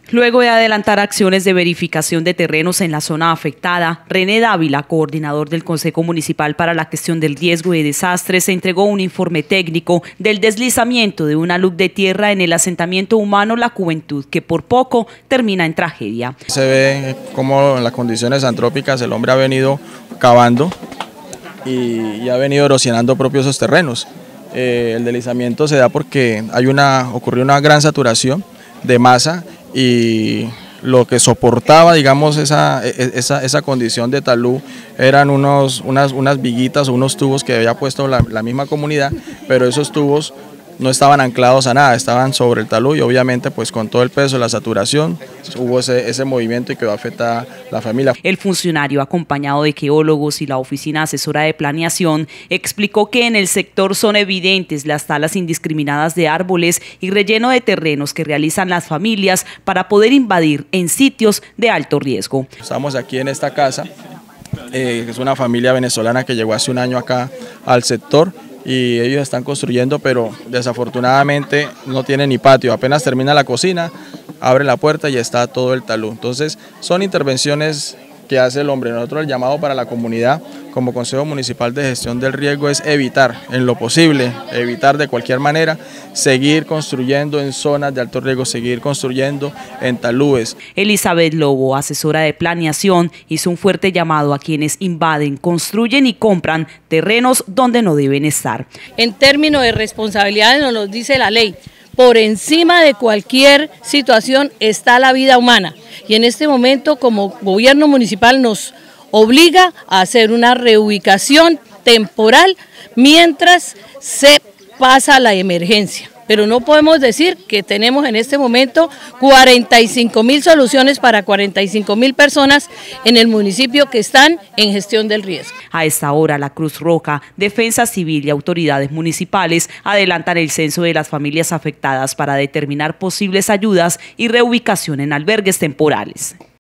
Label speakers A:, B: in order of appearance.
A: Luego de adelantar acciones de verificación de terrenos en la zona afectada, René Dávila, coordinador del Consejo Municipal para la Gestión del Riesgo y Desastres, entregó un informe técnico del deslizamiento de una luz de tierra en el asentamiento humano La Juventud, que por poco termina en tragedia.
B: Se ve cómo en las condiciones antrópicas el hombre ha venido cavando y ha venido erosionando propios esos terrenos. El deslizamiento se da porque ocurrió una gran saturación de masa y lo que soportaba, digamos, esa condición de talud eran unas viguitas o unos tubos que había puesto la misma comunidad, pero esos tubos no estaban anclados a nada, estaban sobre el talud y obviamente pues con todo el peso de la saturación hubo ese movimiento y quedó afectada la familia.
A: El funcionario, acompañado de geólogos y la Oficina Asesora de Planeación, explicó que en el sector son evidentes las talas indiscriminadas de árboles y relleno de terrenos que realizan las familias para poder invadir en sitios de alto riesgo.
B: Estamos aquí en esta casa, es una familia venezolana que llegó hace un año acá al sector, y ellos están construyendo, pero desafortunadamente no tienen ni patio. Apenas termina la cocina, abre la puerta y está todo el talud. Entonces son intervenciones que hace el hombre. Nosotros el llamado para la comunidad como Consejo Municipal de Gestión del Riesgo es evitar, en lo posible, evitar de cualquier manera, seguir construyendo en zonas de alto riesgo, seguir construyendo en taludes.
A: Elizabeth Lobo, asesora de planeación, hizo un fuerte llamado a quienes invaden, construyen y compran terrenos donde no deben estar.
C: En términos de responsabilidades nos lo dice la ley. Por encima de cualquier situación está la vida humana y en este momento como gobierno municipal nos obliga a hacer una reubicación temporal mientras se pasa la emergencia. Pero no podemos decir que tenemos en este momento 45.000 soluciones para 45.000 personas en el municipio que están en gestión del riesgo.
A: A esta hora, la Cruz Roja, Defensa Civil y autoridades municipales adelantan el censo de las familias afectadas para determinar posibles ayudas y reubicación en albergues temporales.